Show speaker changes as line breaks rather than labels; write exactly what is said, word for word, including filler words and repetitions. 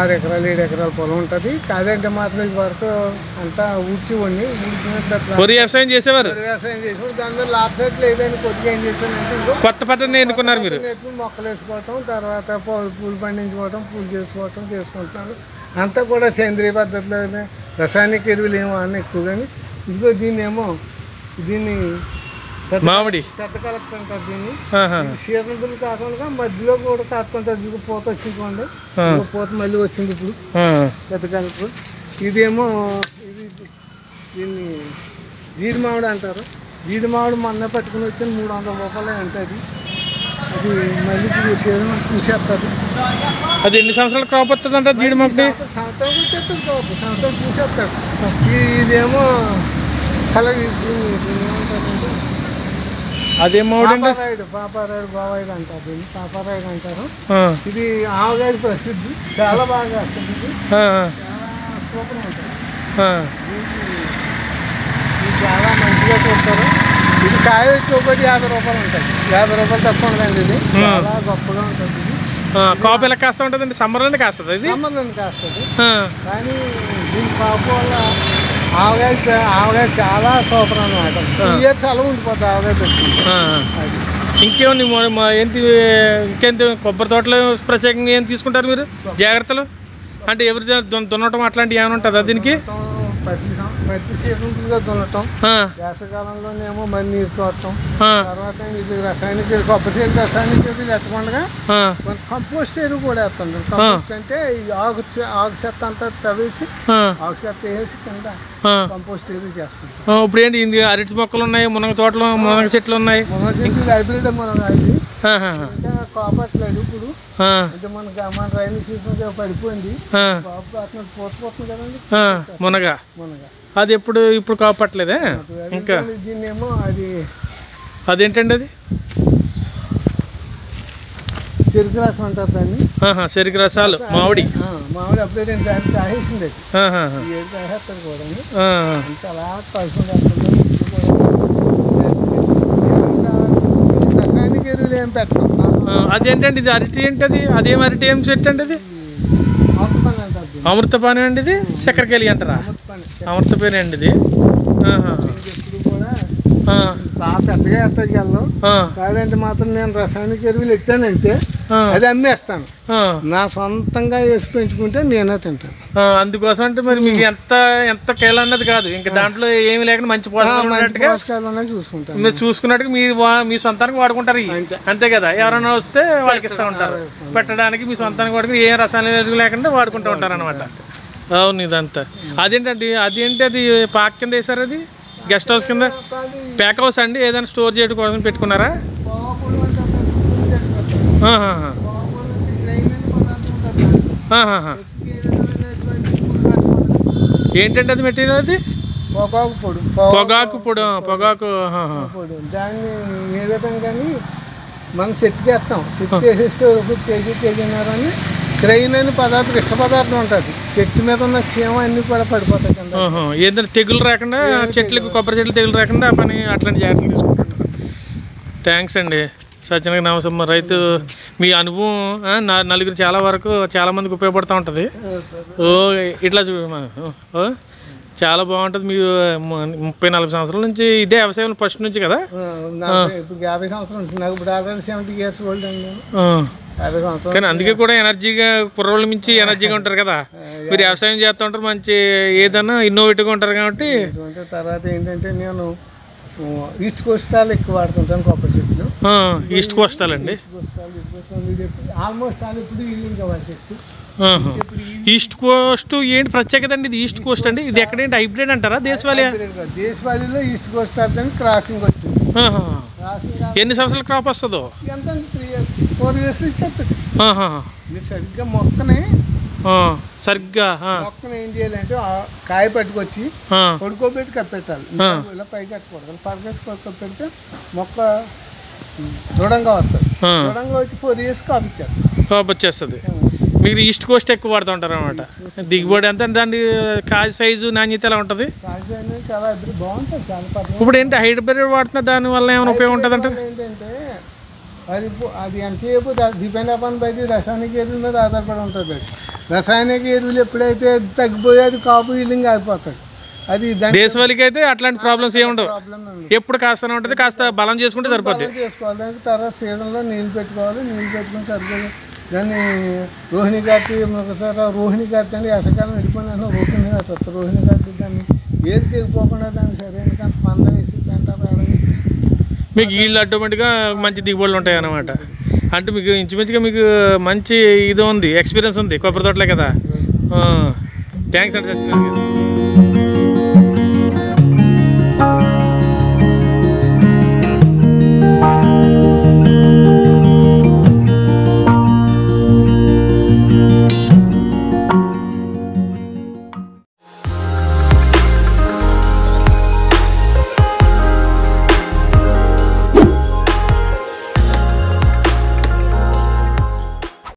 ఆరు ఎకరాలు ఏడు ఎకరాల పొలం ఉంటుంది. కాదంటే మాత్రం ఇది వరకు అంతా ఊడ్చి వండి ఊడ్చినట్టు
వరి వ్యవసాయం చేసేవారు.
వ్యవసాయం చేసి దాని మీద లాభ సెట్ లేదని కొద్దిగా ఏం చేశానంటే
కొత్త పద్ధతిని ఎన్నుకున్నారు మీరు.
మొక్కలు వేసుకోవటం, తర్వాత పూలు పండించుకోవటం, పూలు చేసుకోవటం చేసుకుంటున్నారు. అంతా కూడా సేంద్రియ పద్ధతిలోనే, రసాయనిక ఎరువులు ఏమో అన్న ఎక్కువ. కానీ ఇదిగో దీన్ని ఏమో దీన్ని
మామిడి
పెద్ద కలెక్ట్ అంటారు. దీన్ని సీజనబుల్ కాకుండా మధ్యలో కూడా కాకుంటుంది. పూత వచ్చింది, పూత మళ్ళీ వచ్చింది ఇప్పుడు పెద్ద కలెక్టర్. ఇదేమో ఇది దీన్ని జీడి మామిడి అంటారు. జీడి మామిడి మొన్న పట్టుకుని వచ్చింది మూడు వందల రూపాయలు ఉంటుంది. అది మళ్ళీ ఇప్పుడు సీజన్ చూసేస్తారు.
అది ఎన్ని సంవత్సరాల క్రాప్ వస్తుంది అంటారు జీడి మామిడి?
సంవత్సరం వచ్చేస్తుంది క్రాప్, సంవత్సరం చూసేస్తారు. ఇదేమో కలర్ ఏమంటారంటే
అదేమో
పాపారాయుడు పాపారాయుడు బావాయిడు అంటారు. దీన్ని పాపారాయుడు అంటారు. ఇది ఆవగాడి ప్రసిద్ధి, చాలా బాగా వస్తుంది. ఇది చాలా సూపర్ ఉంటుంది. ఇది చాలా మంచిగా చూస్తారు. ఇది కాయ ఒకటి యాభై రూపాయలు ఉంటుంది. యాభై రూపాయలు తక్కువ ఉండదండి. ఇది చాలా గొప్పగా ఉంటుంది. ఇది
కాపు ఎలా కాస్తా ఉంటుందండి? సమ్మర్లోనే కాస్తుంది. ఇది
సమ్మర్లోనే కాస్తుంది. కానీ దీని కాపు వల్ల ఆవగాయ ఆవగాయ చాలా సూపర్ అన్నమాట. టూ ఇయర్స్ అలా ఉండిపోతుంది ఆవగాయ పెట్టుకుంటే.
ఇంకేముంది ఏంటి ఇంకేంటి కొబ్బరి తోటలో ప్రత్యేకంగా ఏం తీసుకుంటారు మీరు జాగ్రత్తలు? అంటే ఎవరు దున్నటం అట్లాంటివి ఏమైనా ఉంటుందా దీనికి?
ప్రతి ప్రతి సీజన్గా దున్నటం, వేసవకాలంలోనేమో మరి నీరు చూడటం, తర్వాత ఇది రసాయనిక కొబ్బరి సీజన్ రసాయనిక ఎరువులు ఎత్తకుండా కంపోస్ట్ ఎరువు కూడా వేస్తుంటాం. కంపోస్ట్ అంటే ఈ ఆకు ఆకు చెత్త అంతా తవ్వేసి ఆకు చెత్త వేసి కింద కంపోస్ట్ ఎరువు చేస్తాం.
ఇప్పుడు ఏంటి ఇది అరటి మొక్కలు ఉన్నాయి, మునగ తోటలు మునగ చెట్లు ఉన్నాయి.
మునగ చెట్లు హైబ్రిడ్ మునగ ఇది ఇంకా కాపట్లేదు ఇప్పుడు. అంటే మనకి మన రైలు సీజన్ పడిపోయింది, పోతుంది కదండి
మునగ.
మునగ
అది ఎప్పుడు ఇప్పుడు కాపట్లేదే ఇంకా.
దీన్నేమో అది
అదేంటండి అది?
చెరుకు రసం అంటారు దాన్ని.
చెరుకు రసాలు మామిడి
మామిడి అప్పుడే రెండు సార్లు తాగేసింది. అది ఏడు తాగేస్తారు కూడా. అలా కలుసుకుంటారు. రసాయనిక ఎరువులు ఏం పెట్టడం.
అదేంటండి ఇది? అరటి ఏంటది? అదేం అరటి ఏం చెట్టు అండి అది? అమృతపాణి అండి ఇది? చక్కెరకేళి అంటారా? అమృతపాణి అండి ఇది.
బాగా పెద్దగా ఎత్తాకి వెళ్ళాం. కాదంటే మాత్రం నేను రసాయనిక ఎరువులు ఎట్టానంటే అది అమ్మేస్తాను. నా సొంతంగా వేసి పెంచుకుంటే నేనే తింటాను.
అందుకోసం అంటే మరి మీకు ఎంత ఎంత కేలు అన్నది కాదు, ఇంకా దాంట్లో ఏమి లేకుండా మంచి పోషకాలు
చూసుకుంటాను.
మీరు చూసుకున్నట్టుగా మీ మీ సొంతానికి వాడుకుంటారు అంతే కదా. ఎవరైనా వస్తే వాళ్ళకి ఇస్తూ ఉంటారు పెట్టడానికి. మీ సొంతానికి వాడుకుని ఏ రసాయన ఎరువు లేకుండా వాడుకుంటూ ఉంటారు అనమాట. అవును ఇదంతా. అదేంటండి అదేంటి అది పాక్ కింద వేసారు? అది గెస్ట్ హౌస్ కింద ప్యాక్ హౌస్ అండి? ఏదైనా స్టోర్ చేయడం కోసం పెట్టుకున్నారా? ఏంటంటే అది మెటీరియల్? అది
పొగాకు పొడి.
పొగాకు పొడి. పొగాకు
పొడి. దాన్ని ఏ విధంగా మనం చెట్టుకి వేస్తాం. చెట్టుకి వేసేస్తే కేజీ కేజీన్నరని క్రైన్ అని పదార్థం విష పదార్థం ఉంటుంది. చెట్టు మీద ఉన్న చీమ అన్నీ కూడా పడిపోతాయి కింద.
ఏదైనా తెగులు రాకుండా చెట్లకు, కొబ్బరి చెట్లు తెగులు రాకుండా పని అట్లాంటి జాగ్రత్తలు తీసుకుంటారు. థ్యాంక్స్ అండి సత్యనగర్ నరసింహ రైతు. మీ అనుభవం నలుగురు చాలా వరకు చాలామందికి ఉపయోగపడుతూ ఉంటుంది. ఓ ఇట్లా చూ ఓ చాలా బాగుంటుంది. మీరు ముప్పై నలభై సంవత్సరాల నుంచి ఇదే వ్యవసాయం ఫస్ట్ నుంచి కదా?
యాభై సంవత్సరాలు ఉంటుంది నాకు. ఇప్పుడు ఆల్రెడీ సెవెంటీ ఇయర్స్ ఓల్డ్ అండి.
కానీ అందుకే కూడా ఎనర్జీగా కుర్రోళ్ళ మించి ఎనర్జీగా ఉంటారు కదా. మీరు వ్యవసాయం చేస్తూ ఉంటారు, మంచి ఏదన్నా ఇన్నోవేటివ్గా ఉంటారు కాబట్టి.
తర్వాత ఏంటంటే నేను ఈస్ట్ కోస్టాలు ఎక్కువ వాడుతుంటాను కొబ్బరి చెట్లు.
ఈస్ట్ కోస్టాల్ అండి?
ఆల్మోస్ట్ ఆల్ ఇప్పుడు ఇంకా వాడి చెట్టు.
ఈస్ట్ కోస్ట్ ఏంటి ప్రత్యేకత అండి? ఇది ఈస్ట్ కోస్ట్ అండి? ఇది ఎక్కడేంటి హైబ్రిడ్ అంటారా? దేశవాళీ
దేశవాళీలో ఈస్ట్ కోస్ట్ అని క్రాసింగ్ వచ్చింది.
ఎన్ని సంవత్సరాల క్రాప్ వస్తుందో?
ఎంత త్రీ ఇయర్స్ ఫోర్ ఇయర్స్ ఇచ్చేస్తుంది. మీరు సరిగ్గా మొక్కనే
సరిగ్గా
మొక్కను ఏం చేయాలంటే కాయ పట్టుకొచ్చి పడుకోబెట్టి కప్పెట్టాలి. ఇలా పైకి కట్టుకోవడం పడకేసి కప్పెడితే మొక్క దృఢంగా వస్తుంది. దృఢంగా వచ్చి ఫోర్ ఇయర్స్ కాపు ఇచ్చేస్తుంది.
కాపు వచ్చేస్తుంది. మీరు ఈస్ట్ కోస్ట్ ఎక్కువ వాడుతూ ఉంటారు అనమాట. దిగుబడి ఎంత? దాని కాయ సైజు నాణ్యత ఎలా ఉంటుంది?
చాలా బాగుంటుంది. చాలా
ఇప్పుడు ఏంటి హైబ్రిడ్ వాడుతున్నా దాని వల్ల ఏమైనా ఉపయోగం ఉంటుంది అంటే?
ఏంటంటే అది అది ఎంతసేపు డిపెండ్ అపాన్ బై ది రసాయనిక ఎరువుల మీద ఆధారపడి ఉంటుంది. రసాయనిక ఎరువులు ఎప్పుడైతే తగ్గిపోయి అది కాపు ఈల్డింగ్ అయిపోతుంది. అది
దేశవాళీకి అయితే అట్లాంటి ప్రాబ్లమ్స్ ఏమి ఉండవు. ఎప్పుడు కాస్తూనే ఉంటుంది, కాస్త బలం చేసుకుంటే సరిపోద్ది.
చేసుకోవాలి. దానికి తర్వాత సీజన్లో నీళ్ళు పెట్టుకోవాలి. నీళ్ళు పెట్టుకుని సరిపోయి దాన్ని రోహిణి కార్తీ ఒకసారి రోహిణి కార్తీ అంటే వేసవకాలం వెళ్ళిపోయిన రోహిణి కార్తీ వస్తుంది. రోహిణి కార్తీ దాన్ని ఏది తెగిపోకుండా దాన్ని సరైన కానీ పంద వేసి పెంట
మీకు వీళ్ళు ఆటోమేటిక్గా మంచి దిగుబడులు ఉంటాయి అన్నమాట. అంటే మీకు ఇంచుమించుగా మీకు మంచి ఇది ఉంది, ఎక్స్పీరియన్స్ ఉంది కొబ్బరి తోటలే కదా. థ్యాంక్స్ అండి సత్యనారాయణ గారు.